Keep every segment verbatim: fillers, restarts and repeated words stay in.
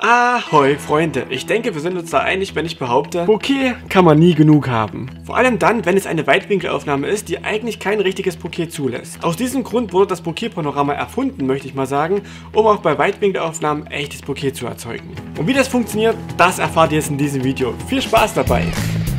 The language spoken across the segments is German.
Ahoi Freunde, ich denke wir sind uns da einig, wenn ich behaupte, Bokeh kann man nie genug haben. Vor allem dann, wenn es eine Weitwinkelaufnahme ist, die eigentlich kein richtiges Bokeh zulässt. Aus diesem Grund wurde das Bokeh-Panorama erfunden, möchte ich mal sagen, um auch bei Weitwinkelaufnahmen echtes Bokeh zu erzeugen. Und wie das funktioniert, das erfahrt ihr jetzt in diesem Video. Viel Spaß dabei!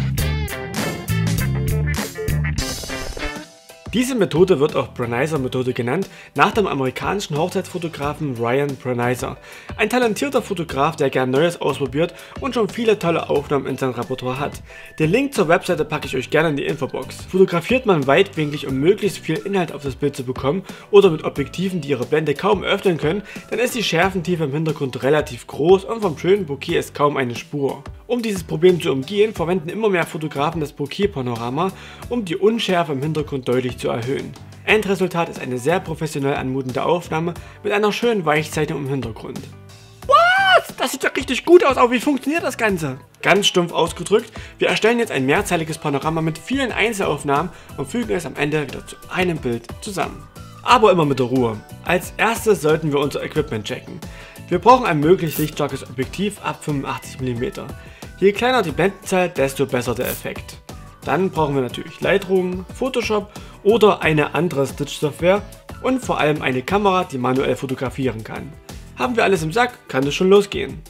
Diese Methode wird auch Braniser-Methode genannt, nach dem amerikanischen Hochzeitsfotografen Ryan Braniser. Ein talentierter Fotograf, der gern Neues ausprobiert und schon viele tolle Aufnahmen in seinem Repertoire hat. Den Link zur Webseite packe ich euch gerne in die Infobox. Fotografiert man weitwinklig, um möglichst viel Inhalt auf das Bild zu bekommen oder mit Objektiven, die ihre Blende kaum öffnen können, dann ist die Schärfentiefe im Hintergrund relativ groß und vom schönen Bokeh ist kaum eine Spur. Um dieses Problem zu umgehen, verwenden immer mehr Fotografen das Bokeh-Panorama, um die Unschärfe im Hintergrund deutlich zu erhöhen. Endresultat ist eine sehr professionell anmutende Aufnahme mit einer schönen Weichzeichnung im Hintergrund. What? Das sieht ja richtig gut aus, aber wie funktioniert das Ganze? Ganz stumpf ausgedrückt, wir erstellen jetzt ein mehrzeiliges Panorama mit vielen Einzelaufnahmen und fügen es am Ende wieder zu einem Bild zusammen. Aber immer mit der Ruhe. Als erstes sollten wir unser Equipment checken. Wir brauchen ein möglichst lichtstarkes Objektiv ab fünfundachtzig Millimeter. Je kleiner die Blendenzahl, desto besser der Effekt. Dann brauchen wir natürlich Lightroom, Photoshop oder eine andere Stitch-Software und vor allem eine Kamera, die manuell fotografieren kann. Haben wir alles im Sack, kann es schon losgehen.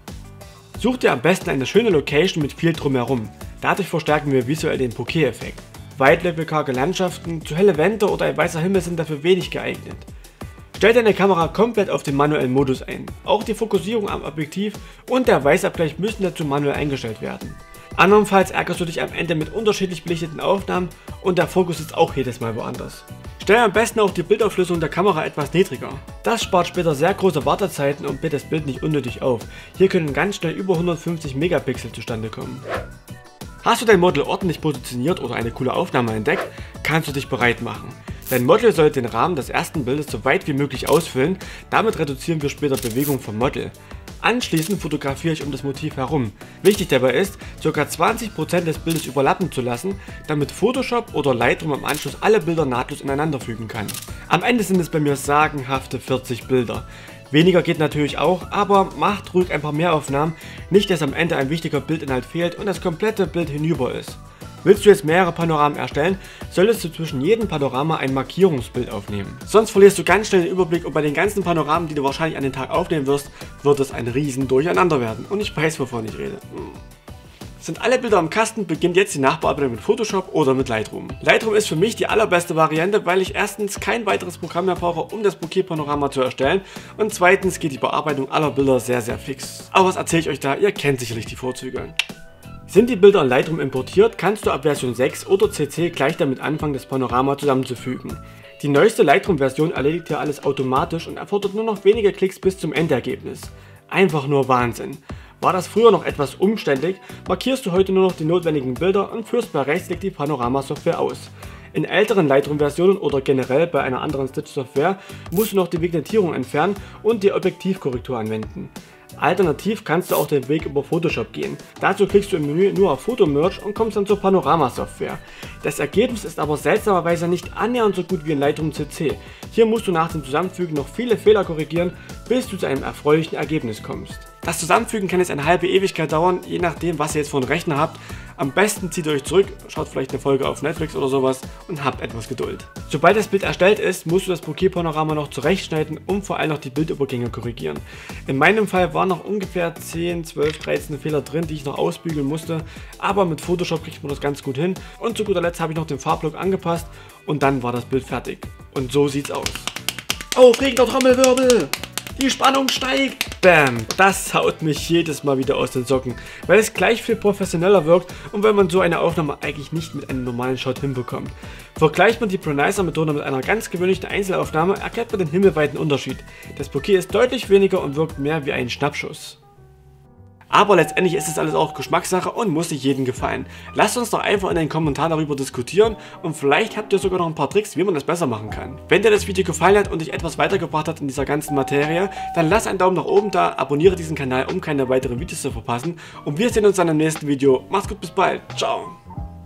Such dir am besten eine schöne Location mit viel drumherum. Dadurch verstärken wir visuell den Bokeh-Effekt. Weitläufige karge Landschaften, zu helle Wände oder ein weißer Himmel sind dafür wenig geeignet. Stell deine Kamera komplett auf den manuellen Modus ein. Auch die Fokussierung am Objektiv und der Weißabgleich müssen dazu manuell eingestellt werden. Andernfalls ärgerst du dich am Ende mit unterschiedlich belichteten Aufnahmen und der Fokus ist auch jedes Mal woanders. Stell am besten auch die Bildauflösung der Kamera etwas niedriger. Das spart später sehr große Wartezeiten und bläht das Bild nicht unnötig auf. Hier können ganz schnell über hundertfünfzig Megapixel zustande kommen. Hast du dein Model ordentlich positioniert oder eine coole Aufnahme entdeckt, kannst du dich bereit machen. Dein Model sollte den Rahmen des ersten Bildes so weit wie möglich ausfüllen, damit reduzieren wir später Bewegung vom Model. Anschließend fotografiere ich um das Motiv herum. Wichtig dabei ist, ca. zwanzig Prozent des Bildes überlappen zu lassen, damit Photoshop oder Lightroom am Anschluss alle Bilder nahtlos ineinander fügen kann. Am Ende sind es bei mir sagenhafte vierzig Bilder. Weniger geht natürlich auch, aber macht ruhig ein paar mehr Aufnahmen, nicht dass am Ende ein wichtiger Bildinhalt fehlt und das komplette Bild hinüber ist. Willst du jetzt mehrere Panoramen erstellen, solltest du zwischen jedem Panorama ein Markierungsbild aufnehmen. Sonst verlierst du ganz schnell den Überblick und bei den ganzen Panoramen, die du wahrscheinlich an den Tag aufnehmen wirst, wird es ein riesen Durcheinander werden. Und ich weiß, wovon ich rede. Sind alle Bilder im Kasten, beginnt jetzt die Nachbearbeitung mit Photoshop oder mit Lightroom. Lightroom ist für mich die allerbeste Variante, weil ich erstens kein weiteres Programm mehr brauche, um das Bokeh-Panorama zu erstellen und zweitens geht die Bearbeitung aller Bilder sehr sehr fix. Aber was erzähle ich euch da, ihr kennt sicherlich die Vorzüge. Sind die Bilder in Lightroom importiert, kannst du ab Version sechs oder C C gleich damit anfangen, das Panorama zusammenzufügen. Die neueste Lightroom-Version erledigt hier alles automatisch und erfordert nur noch wenige Klicks bis zum Endergebnis. Einfach nur Wahnsinn. War das früher noch etwas umständlich, markierst du heute nur noch die notwendigen Bilder und führst bei Rechtsklick die Panorama-Software aus. In älteren Lightroom-Versionen oder generell bei einer anderen Stitch-Software musst du noch die Vignettierung entfernen und die Objektivkorrektur anwenden. Alternativ kannst du auch den Weg über Photoshop gehen. Dazu klickst du im Menü nur auf Photo Merge und kommst dann zur Panorama-Software. Das Ergebnis ist aber seltsamerweise nicht annähernd so gut wie in Lightroom C C. Hier musst du nach dem Zusammenfügen noch viele Fehler korrigieren, bis du zu einem erfreulichen Ergebnis kommst. Das Zusammenfügen kann jetzt eine halbe Ewigkeit dauern, je nachdem was ihr jetzt für einen Rechner habt. Am besten zieht ihr euch zurück, schaut vielleicht eine Folge auf Netflix oder sowas und habt etwas Geduld. Sobald das Bild erstellt ist, musst du das Bokeh-Panorama noch zurechtschneiden und vor allem noch die Bildübergänge korrigieren. In meinem Fall waren noch ungefähr zehn, zwölf, dreizehn Fehler drin, die ich noch ausbügeln musste, aber mit Photoshop kriegt man das ganz gut hin und zu guter Letzt habe ich noch den Farbblock angepasst und dann war das Bild fertig. Und so sieht's aus. Aufregender Trommelwirbel! Die Spannung steigt! Bam! Das haut mich jedes Mal wieder aus den Socken, weil es gleich viel professioneller wirkt und weil man so eine Aufnahme eigentlich nicht mit einem normalen Shot hinbekommt. Vergleicht man die Braniser-Methode mit einer ganz gewöhnlichen Einzelaufnahme, erkennt man den himmelweiten Unterschied. Das Bokeh ist deutlich weniger und wirkt mehr wie ein Schnappschuss. Aber letztendlich ist es alles auch Geschmackssache und muss nicht jedem gefallen. Lasst uns doch einfach in den Kommentaren darüber diskutieren und vielleicht habt ihr sogar noch ein paar Tricks, wie man das besser machen kann. Wenn dir das Video gefallen hat und dich etwas weitergebracht hat in dieser ganzen Materie, dann lass einen Daumen nach oben da, abonniere diesen Kanal, um keine weiteren Videos zu verpassen und wir sehen uns dann im nächsten Video. Macht's gut, bis bald. Ciao.